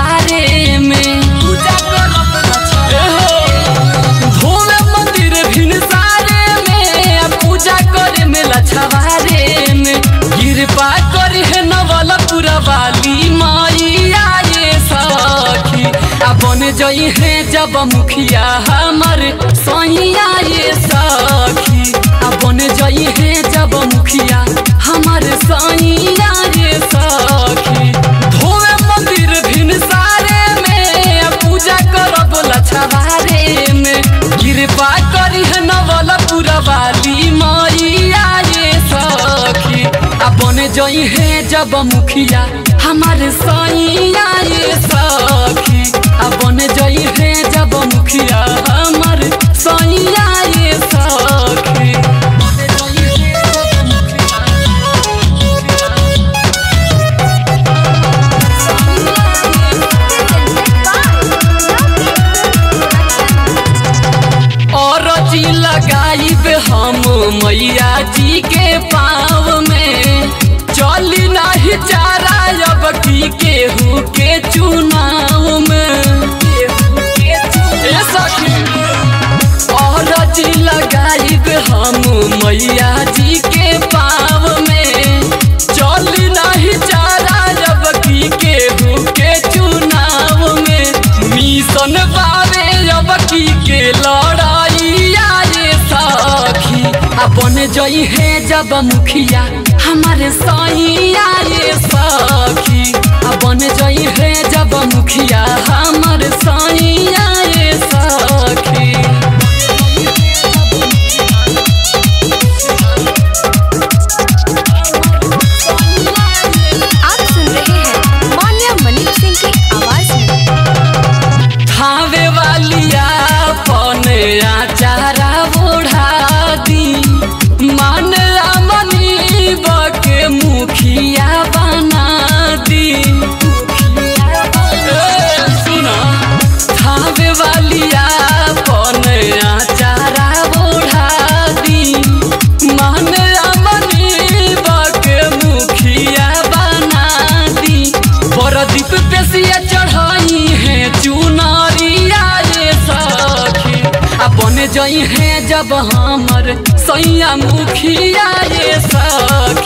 लछवारे में धोवे मंदिर भिनसारे में पूजा करे में लछवारे में कृपा करी है नवलपुर वाली मैया ये सखी बन जई है जब मुखिया हमर सैया ये सखी बन जई है जब मुखिया हमर सैया ये सखी धोवे मंदिर भिनसारे में पूजा करब लछवारे में कृपा करी है नवलपुर वाली मैया ये सखी बन जई है जब मुखिया हमारे सैया ये सखी बन जई है जब मुखिया हमारे सैया ये सखी और जी लगाइब हम मैया जी के पाँव में चली नहीं चारा अब की केहू के चुनाव में और जी लगाइब हम मैया जी के पाँव में चली नहीं चारा अब की केहू के चुनाव में मिशन बाबे अब की के लड़ाइया ये सखी बन जई है जब मुखिया हमारे सैया ये सखी बन जई है जब मुखिया हमारे सैया ये सखी आप सुन रहे हैं मान्या मनीष सिंह की आवाज में। थावे वालिया पने आचारा ओढ़ा दी मान मनी बके मुखिया बना दी सुना थावे वालिया पने आचारा ओढ़ा दी मान मनी बके मुखिया बना दी बरदीप पेशिया चढ़ाई है चुनरिया ये सखी बन जई है जब हमर सैया मुखिया ये सखी